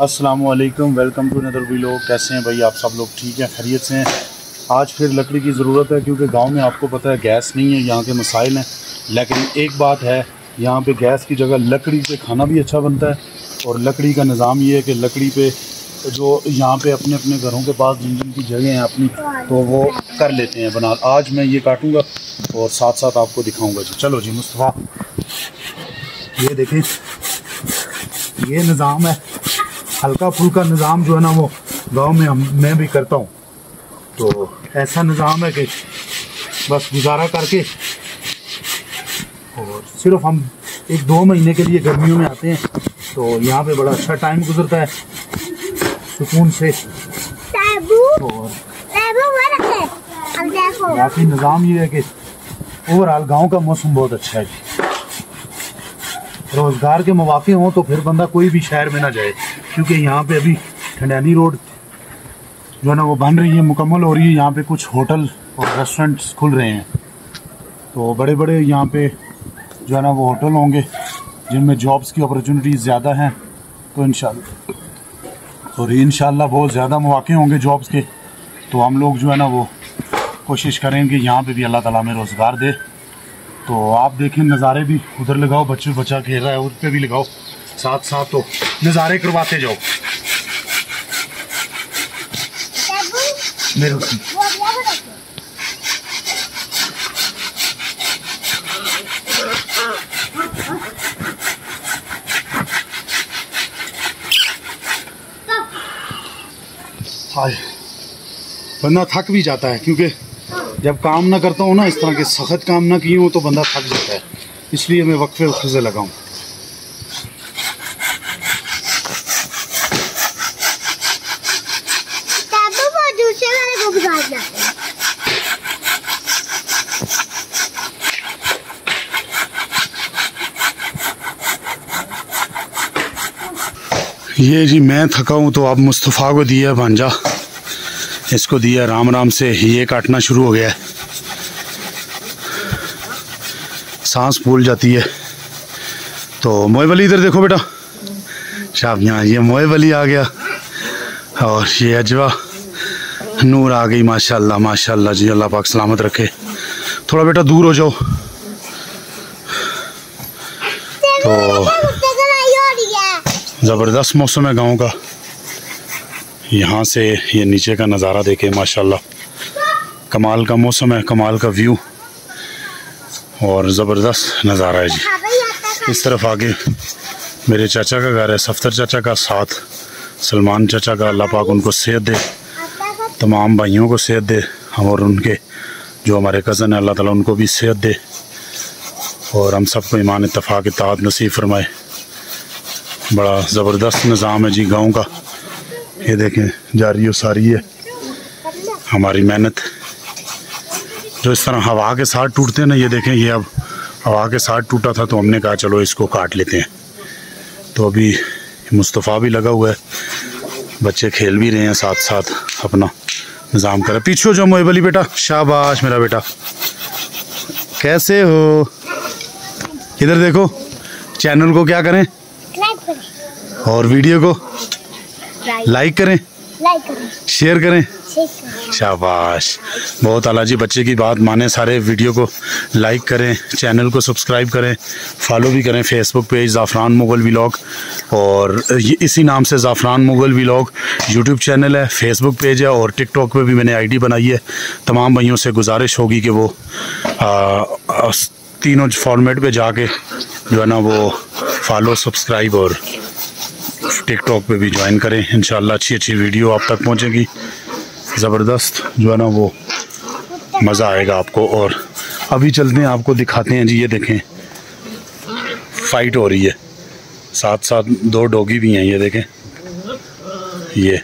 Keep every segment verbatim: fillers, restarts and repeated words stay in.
अस्सलामुअलैकुम, welcome to another video. कैसे हैं भाई आप सब लोग? ठीक हैं, खैरियत से हैं। आज फिर लकड़ी की ज़रूरत है क्योंकि गांव में आपको पता है गैस नहीं है, यहाँ के मसाइल हैं। लेकिन एक बात है, यहाँ पे गैस की जगह लकड़ी पे खाना भी अच्छा बनता है। और लकड़ी का निज़ाम ये है कि लकड़ी पे जो यहाँ पे अपने अपने घरों के पास जिन जिन की जगह हैं अपनी, तो वो कर लेते हैं बना। आज मैं ये काटूँगा और साथ साथ आपको दिखाऊँगा जी। चलो जी मुस्तफ़ा, ये देखें, ये निज़ाम है, हल्का फुल्का निज़ाम जो है ना वो गांव में हम मैं भी करता हूँ। तो ऐसा निज़ाम है कि बस गुजारा करके, और सिर्फ हम एक दो महीने के लिए गर्मियों में आते हैं, तो यहाँ पे बड़ा अच्छा टाइम गुजरता है सुकून से। और बाकी निज़ाम ये है कि ओवरऑल गांव का मौसम बहुत अच्छा है। रोज़गार के मौके हों तो फिर बंदा कोई भी शहर में ना जाए, क्योंकि यहाँ पे अभी ठंडानी रोड जो है ना वो बन रही है, मुकम्मल हो रही है। यहाँ पे कुछ होटल और रेस्टोरेंट्स खुल रहे हैं, तो बड़े बड़े यहाँ पे जो है ना वो होटल होंगे जिनमें जॉब्स की अपॉर्चुनिटीज़ ज़्यादा हैं। तो इंशाल्लाह और इंशाल्लाह बहुत ज़्यादा मौके होंगे जॉब्स के। तो हम लोग जो है ना वो कोशिश करेंगे यहाँ पे भी अल्लाह ताला में रोज़गार दे। तो आप देखें नज़ारे भी उधर लगाओ, बच्चे बच्चा खेल रहा है उस पर भी लगाओ, साथ साथ तो नज़ारे करवाते जाओ मेरे उसमें। हाय, बंदा थक भी जाता है, क्योंकि जब काम ना करता हूँ ना, इस तरह के सख्त काम ना किए हो तो बंदा थक जाता है। इसलिए मैं वक्फे वक्फे से लगाऊँ। ये जी मैं थका हूँ, तो अब मुस्तफ़ा को दिया भांजा, इसको दिया राम राम से ये काटना शुरू हो गया है। सांस फूल जाती है। तो मोए वली इधर देखो बेटा, शाब यहाँ ये मोए वली आ गया, और ये अजवा नूर आ गई। माशाल्लाह माशाल्लाह जी, अल्लाह पाक सलामत रखे। थोड़ा बेटा दूर हो जाओ। तो ज़बरदस्त मौसम है गांव का। यहाँ से ये नीचे का नज़ारा देखे, माशाल्लाह कमाल का मौसम है, कमाल का व्यू और ज़बरदस्त नज़ारा है जी। इस तरफ आगे मेरे चाचा का घर है, सफ्तर चाचा का, साथ सलमान चाचा का। अल्लाह पाक उनको सेहत दे, तमाम भाइयों को सेहत दे, और उनके जो हमारे कज़न है अल्लाह ताला उनको भी सेहत दे, और हम सबको ईमान इत्तफाक इत्तेहाद नसीब फरमाए। बड़ा ज़बरदस्त निज़ाम है जी गाँव का। ये देखें, जारी और सारी है हमारी मेहनत, जो इस तरह हवा के साथ टूटते हैं ना। ये देखें, ये अब हवा के साथ टूटा था, तो हमने कहा चलो इसको काट लेते हैं। तो अभी मुस्तफ़ा भी लगा हुआ है, बच्चे खेल भी रहे हैं, साथ साथ अपना निज़ाम कर। पीछे हो जाओ मोए वली बेटा, शाबाश मेरा बेटा, कैसे हो? इधर देखो, चैनल को क्या करें, और वीडियो को लाइक करें, लाइक करें, शेयर करें। शाबाश, बहुत आला जी। बच्चे की बात माने, सारे वीडियो को लाइक करें, चैनल को सब्सक्राइब करें, फॉलो भी करें। Facebook page Zafran Mughal vlog, और ये इसी नाम से Zafran Mughal vlog YouTube channel है, फेसबुक पेज है, और टिकटॉक पे भी मैंने आईडी बनाई है। तमाम भाइयों से गुजारिश होगी कि वो आ, आ, तीनों फॉर्मेट पे जाके जो है ना वो फॉलो, सब्सक्राइब और टिकटॉक पे भी ज्वाइन करें। इंशाल्लाह अच्छी अच्छी वीडियो आप तक पहुंचेगी, ज़बरदस्त जो है ना वो मज़ा आएगा आपको। और अभी चलते हैं, आपको दिखाते हैं जी। ये देखें, फाइट हो रही है, साथ साथ दो डॉगी भी हैं। ये देखें, ये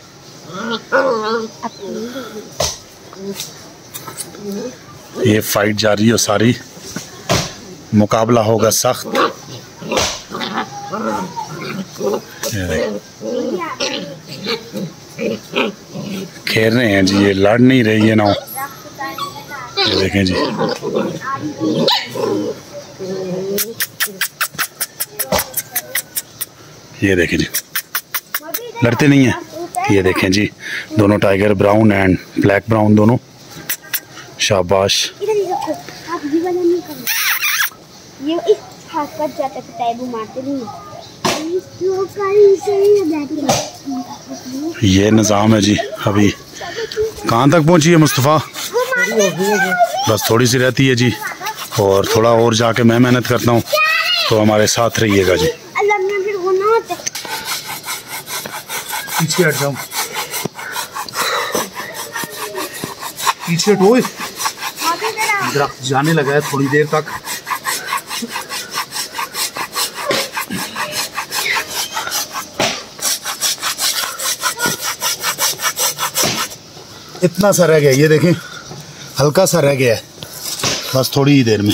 ये फाइट जारी है सारी, मुकाबला होगा सख्त। खेल रहे हैं जी, ये लड़ नहीं रही है ना। ये देखें जी, ये देखें जी, लड़ते नहीं हैं। ये देखें जी, दोनों tiger, brown and black brown दोनों। शाबाश। इधर ही रखो आप, ये वाला नहीं करना, ये इस हाथ पर जाता है टैबू मारते नहीं। ये निज़ाम है जी। अभी कहाँ तक पहुँची है मुस्तफ़ा? बस थोड़ी सी रहती है जी, और थोड़ा और जाके मैं मेहनत करता हूँ, तो हमारे साथ रहिएगा जी। पीछे हट जाओ, पीछे हटो, दरख्त जाने लगा है थोड़ी देर तक। इतना सा रह गया, ये देखें हल्का सा रह गया है, बस थोड़ी ही देर में।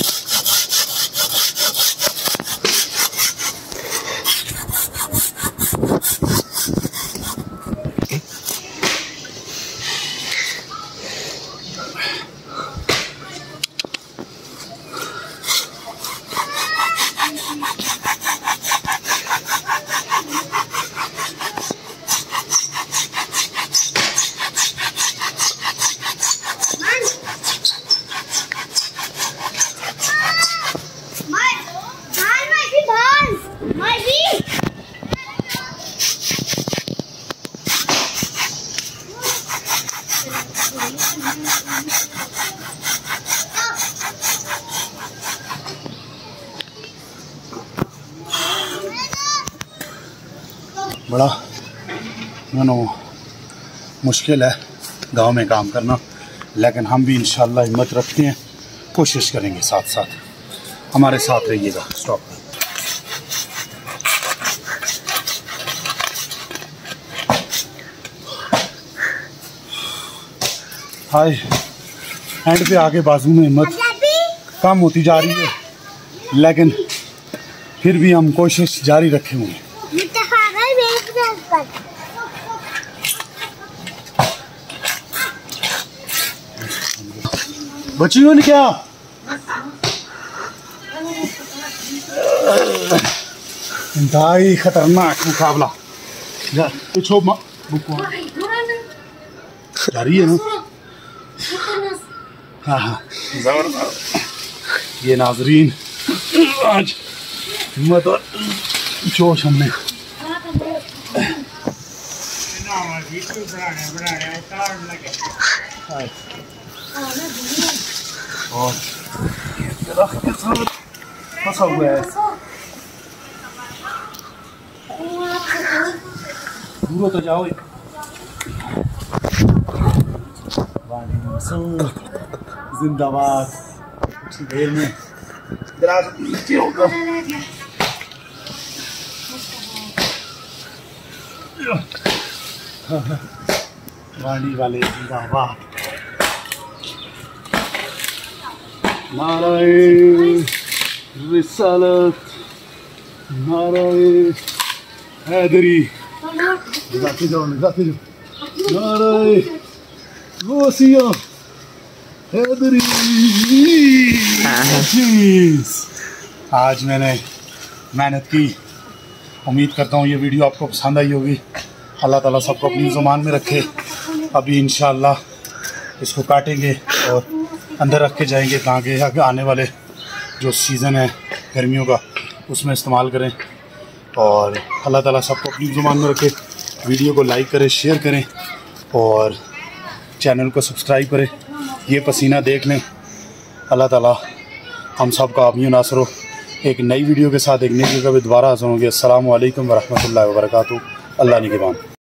बड़ा नो मुश्किल है गांव में काम करना, लेकिन हम भी इंशाल्लाह हिम्मत रखते हैं, कोशिश करेंगे। साथ साथ हमारे साथ रहिएगा। स्टॉप। हाय, एंड पे आके बाजू में हिम्मत कम होती जा रही है, लेकिन फिर भी हम कोशिश जारी रखे हुए हैं। बची हो क्या? इंतहाई खतरनाक मुकाबला पिछो जा रही है ना। हाँ हाँ जबरदस्त। ये नाजरीन आज हिम्मत और जोश हमने और फंसा हुआ है। दूर तो जाओ। जिंदाबाद। देर में नीचे होगा। गाड़ी वाले जिंदाबाद। नाराए रिसालत, नाराए हैदरी। जाते जाओ जाते जाओ। नाराए गोसिया हैदरी। आज मैंने मेहनत की, उम्मीद करता हूँ ये वीडियो आपको पसंद आई होगी। अल्लाह ताला सबको अपनी ज़ुबान में रखे। अभी इंशाअल्लाह इसको काटेंगे और अंदर रख के जाएंगे ताकि आगे आने वाले जो सीज़न है गर्मियों का उसमें इस्तेमाल करें। और अल्लाह ताला सबको अपनी ज़ुबान में रखे। वीडियो को लाइक करें, शेयर करें और चैनल को सब्सक्राइब करें। ये पसीना देख लें। अल्लाह ताला हम सब का आमीन नासर हो। एक नई वीडियो के साथ एक नई जगह पे दोबारा हाज़िर होंगे। अस्सलामु अलैकुम वरहमतुल्लाहि वबरकातुहू। अल्लाह निगहबान।